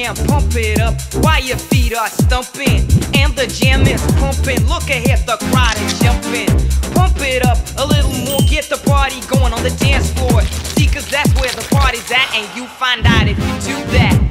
jam, pump it up while your feet are stumping. And the jam is pumping, look ahead, the crowd is jumping. Pump it up a little more, get the party going on the dance floor. See, cause that's where the party's at, and you find out if you do that.